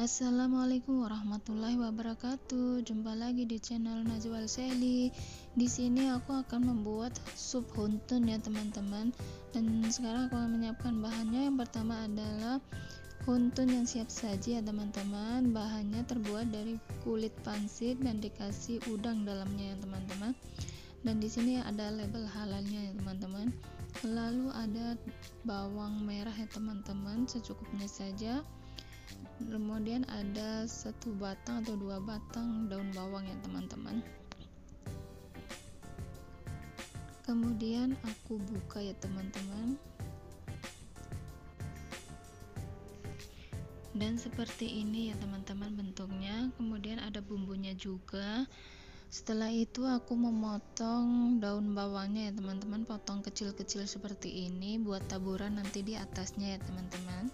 Assalamualaikum warahmatullahi wabarakatuh. Jumpa lagi di channel Najwa Al-Seli. Di sini aku akan membuat sup huntun ya teman-teman. Dan sekarang aku akan menyiapkan bahannya. Yang pertama adalah huntun yang siap saji ya teman-teman. Bahannya terbuat dari kulit pangsit dan dikasih udang dalamnya ya teman-teman. Dan di sini ada label halalnya ya teman-teman. Lalu ada bawang merah ya teman-teman, secukupnya saja. Kemudian ada 1 batang atau 2 batang daun bawang ya teman-teman. Kemudian aku buka ya teman-teman, dan seperti ini ya teman-teman bentuknya. Kemudian ada bumbunya juga. Setelah itu aku memotong daun bawangnya ya teman-teman, potong kecil-kecil seperti ini buat taburan nanti di atasnya ya teman-teman.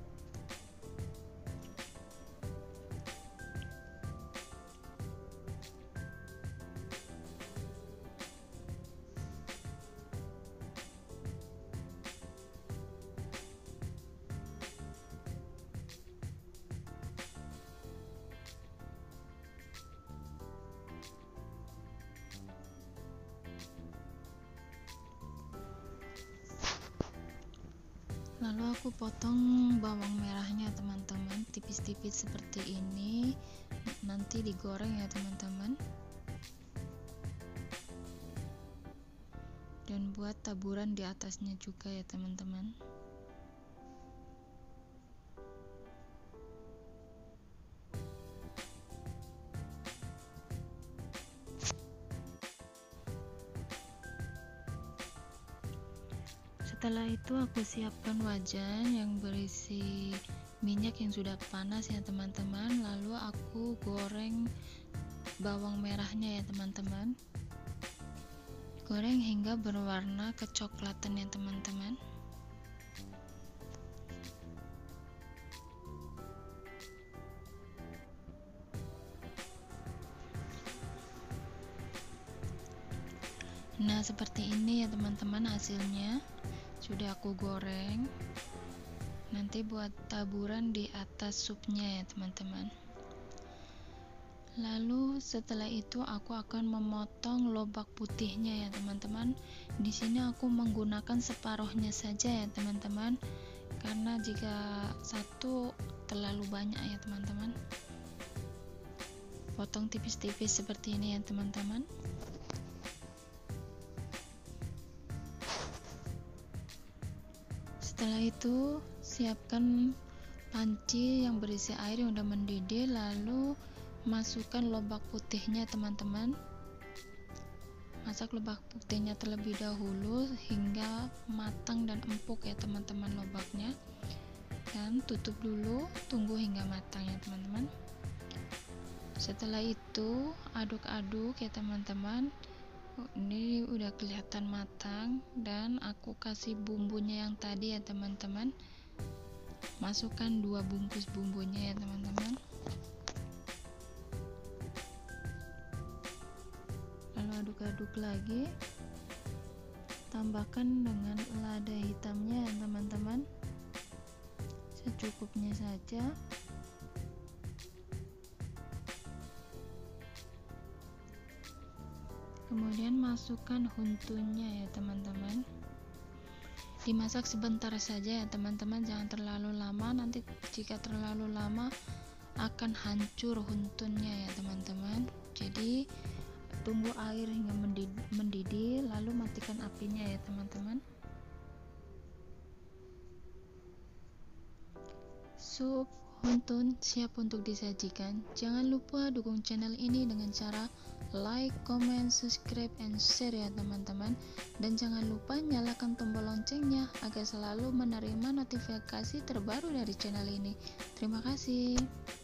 Lalu aku potong bawang merahnya teman-teman, tipis-tipis seperti ini. Nanti digoreng ya teman-teman. Dan buat taburan di atasnya juga ya teman-teman. Setelah itu aku siapkan wajan yang berisi minyak yang sudah panas ya teman-teman. Lalu aku goreng bawang merahnya ya teman-teman. Goreng hingga berwarna kecoklatan ya teman-teman. Nah, seperti ini ya teman-teman hasilnya. Sudah aku goreng. Nanti buat taburan di atas supnya ya teman-teman. Lalu setelah itu aku akan memotong lobak putihnya ya teman-teman. Di sini aku menggunakan separuhnya saja ya teman-teman, karena jika satu terlalu banyak ya teman-teman. Potong tipis-tipis seperti ini ya teman-teman. Setelah itu siapkan panci yang berisi air yang udah mendidih, lalu masukkan lobak putihnya teman-teman. Masak lobak putihnya terlebih dahulu hingga matang dan empuk ya teman-teman lobaknya, dan tutup dulu, tunggu hingga matang ya teman-teman. Setelah itu aduk-aduk ya teman-teman. Ini udah kelihatan matang, dan aku kasih bumbunya yang tadi ya teman-teman. Masukkan 2 bungkus bumbunya ya teman-teman. Lalu aduk-aduk lagi. Tambahkan dengan lada hitamnya ya teman-teman, secukupnya saja. Kemudian masukkan huntunnya ya teman-teman. Dimasak sebentar saja ya teman-teman, jangan terlalu lama. Nanti jika terlalu lama akan hancur huntunnya ya teman-teman. Jadi tunggu air hingga mendidih, lalu matikan apinya ya teman-teman. Sup huntun siap untuk disajikan. Jangan lupa dukung channel ini dengan cara like, comment, subscribe, and share ya teman-teman. Dan jangan lupa nyalakan tombol loncengnya agar selalu menerima notifikasi terbaru dari channel ini. Terima kasih.